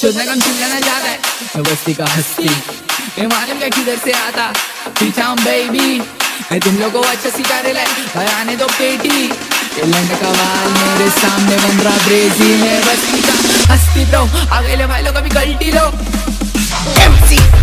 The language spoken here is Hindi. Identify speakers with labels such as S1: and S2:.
S1: शोधना कम चिल्लाना ज्यादा है, मैं बस्ती का हस्ती, मैं मालूम क्या किधर से आता, पीछा हूँ बेबी, मैं तुम लोगों को अच्छा सिखा रहा है, भाई आने दो पेटी, ये लंड का वाल मेरे सामने बन रहा ब्रेजी, मैं बस्ती का हस्ती ब्रो, आगे ले भाई लोग अभी गलती लो। MC